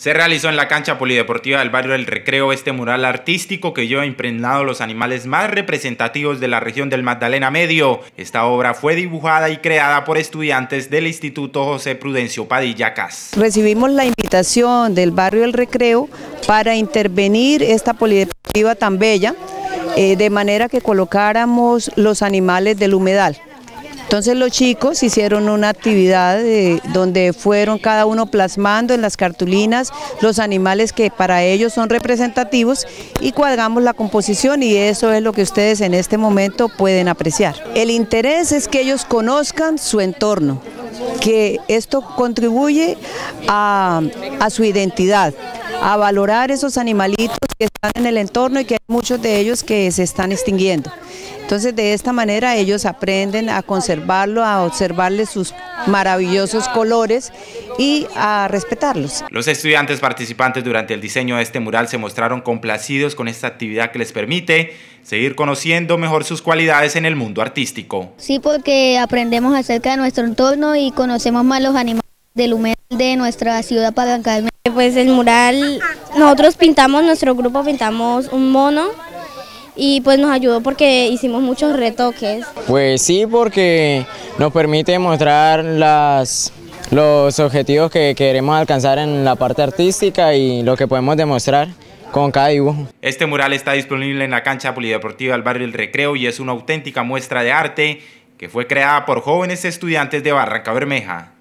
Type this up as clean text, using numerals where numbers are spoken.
Se realizó en la cancha polideportiva del barrio El Recreo este mural artístico que lleva impregnado los animales más representativos de la región del Magdalena Medio. Esta obra fue dibujada y creada por estudiantes del Instituto José Prudencio Padilla Cas. Recibimos la invitación del barrio El Recreo para intervenir esta polideportiva tan bella, de manera que colocáramos los animales del humedal. Entonces los chicos hicieron una actividad donde fueron cada uno plasmando en las cartulinas los animales que para ellos son representativos y cuadramos la composición, y eso es lo que ustedes en este momento pueden apreciar. El interés es que ellos conozcan su entorno, que esto contribuye a su identidad, a valorar esos animalitos que están en el entorno y que hay muchos de ellos que se están extinguiendo. Entonces de esta manera ellos aprenden a conservarlo, a observarles sus maravillosos colores y a respetarlos. Los estudiantes participantes durante el diseño de este mural se mostraron complacidos con esta actividad que les permite seguir conociendo mejor sus cualidades en el mundo artístico. Sí, porque aprendemos acerca de nuestro entorno y conocemos más los animales del humedal de nuestra ciudad Barranca Bermeja. Pues el mural, nosotros pintamos, nuestro grupo pintamos un mono, y pues nos ayudó porque hicimos muchos retoques. Pues sí, porque nos permite mostrar los objetivos que queremos alcanzar en la parte artística y lo que podemos demostrar con cada dibujo. Este mural está disponible en la cancha polideportiva del barrio El Recreo y es una auténtica muestra de arte que fue creada por jóvenes estudiantes de Barranca Bermeja.